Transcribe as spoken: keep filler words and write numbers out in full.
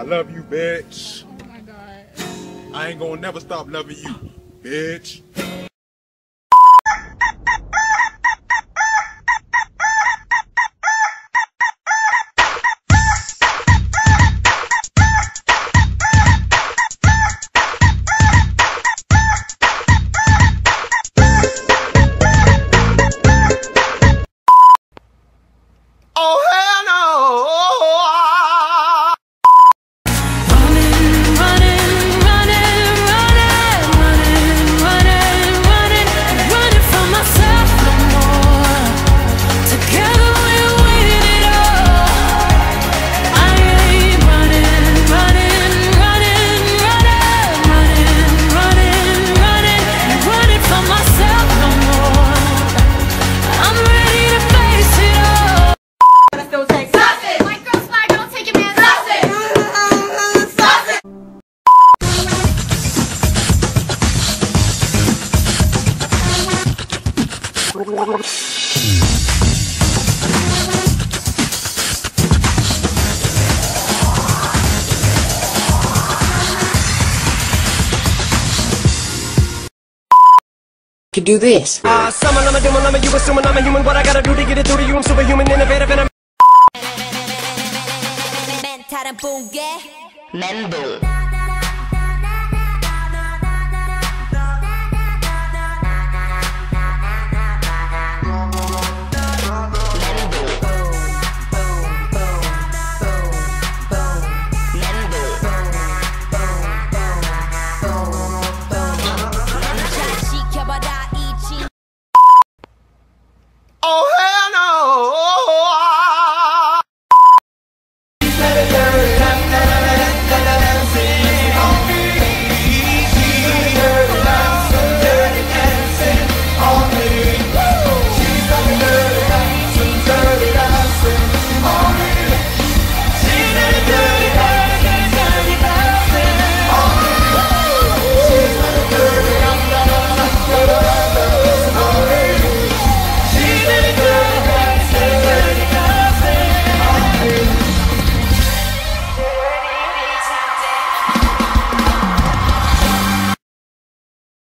love you, bitch. Oh my god. I ain't gonna never stop loving you, bitch. Could do this. Uh, someone I'm a demon, I'm a you assuming I'm a human. What I gotta do to get it through to you? I'm superhuman, innovative, and I'm Mental and boom, yeah.